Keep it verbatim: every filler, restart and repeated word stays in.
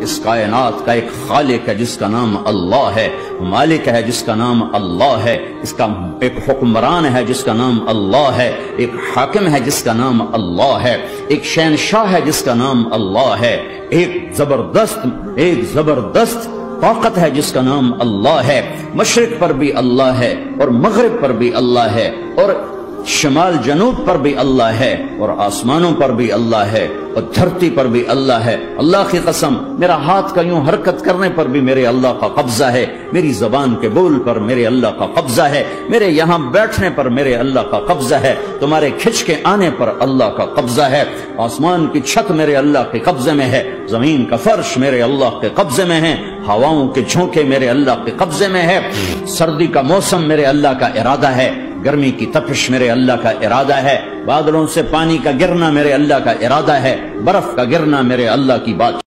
اس کائنات کا ایک خالق ہے جس کا نام اللہ ہے، مالک ہے جس کا نام اللہ ہے، اس کا ایک حکمران ہے جس کا نام اللہ ہے، ایک حاکم ہے جس کا نام اللہ ہے، ایک شہنشاہ ہے جس کا نام اللہ ہے، ایک زبردست ایک زبردست طاقت ہے جس کا نام اللہ ہے۔ مشرق پر بھی اللہ ہے اور مغرب پر بھی اللہ ہے اور شمال جنوب پر بھی اللہ ہے اور آسمانوں پر بھی اللہ ہے اور دھرتی پر بھی اللہ ہے۔ اللہ کی قسم، میرا ہاتھ کا یوں حرکت کرنے پر بھی میرے اللہ کا قبضہ ہے، میری زبان کے بول پر میرے اللہ کا قبضہ ہے، میرے یہاں بیٹھنے پر میرے اللہ کا قبضہ ہے، تمہارے کھچ کے آنے پر اللہ کا قبضہ ہے۔ آسمان کی چھت میرے اللہ کے قبضے میں ہے، زمین کا فرش میرے اللہ کے قبضے میں ہے، ہواؤں کے جھونکے میرے اللہ کے قبضے میں ہے، سردی کا موسم میرے اللہ کا ارادہ ہے، گرمی کی تپش میرے اللہ کا ارادہ ہے، بادلوں سے پانی کا گرنا میرے اللہ کا ارادہ ہے، برف کا گرنا میرے اللہ کی بات